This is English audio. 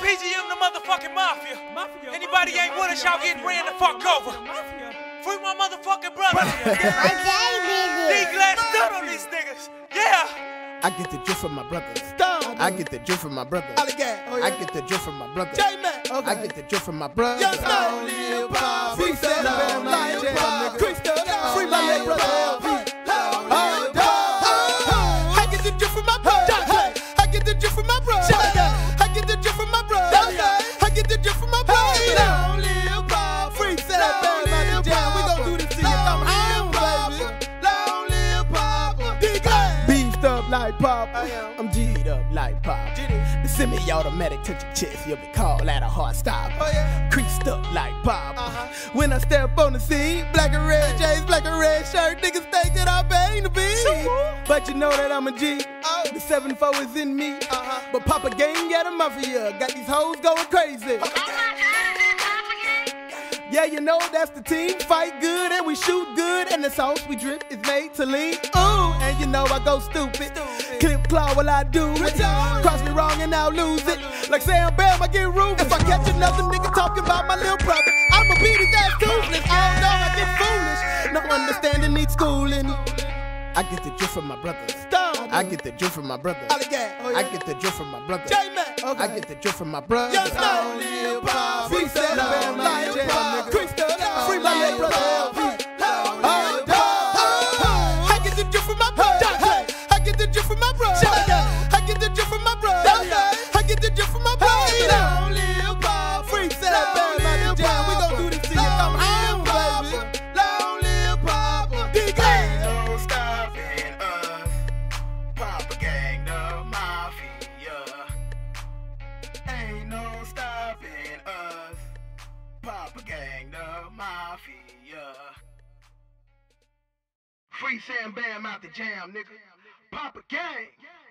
PGM, the motherfucking mafia. Anybody ain't with us, y'all getting ran the fuck over. Free my motherfucking brother. D-Glass stood on these niggas. Yeah. I get the drift from my brothers. I get the drift from my brothers. I get the drift from my brothers. I get the drift from my brothers. Freestyle, free my little brother. I get the drift from my brothers. I get the drift from my brothers. I get the drift from my brothers. I get the drift from my brothers. Freestyle, jam. We gon' do this till you come home, baby. Long live Papa. Beefed up like Papa. I'm G'd up like Pop. The semi-automatic touch your chest, you'll be called at a hard stop. Creased up like Pop. When I step on the scene, black and red J's, black and red shirt, niggas think that I bang the beat. But you know that I'm a G. The 7-4 is in me. But Papa Gang got a mafia, got these hoes going crazy. Yeah, you know that's the team. Fight good and we shoot good, and the sauce we drip is made to lean. Ooh, and you know I go stupid. Clip claw while I do it. Cross me wrong and I'll lose it. Like Sam Bam, I get rude. If I catch another nigga talking about my little brother, I'ma beat his ass toothless. Oh no, I get foolish. No understanding needs schooling. I get the drift from my brothers. I get the drift from my brothers. I get the drift from my brothers. I get the drift from my brothers. Freestyle, free my little brother. I get the drift from my brothers. I get the drift from my brothers. I get the drift from my brothers. I get the drift from my brothers. Freestyle, jam. We gon' do this till you come home, baby. Long live Papa. Ain't no stopping us. Papa Gang, the mafia. Ain't no stopping us. Papa Gang, the mafia. Free Sam Bam out the jam, nigga. Papa Gang.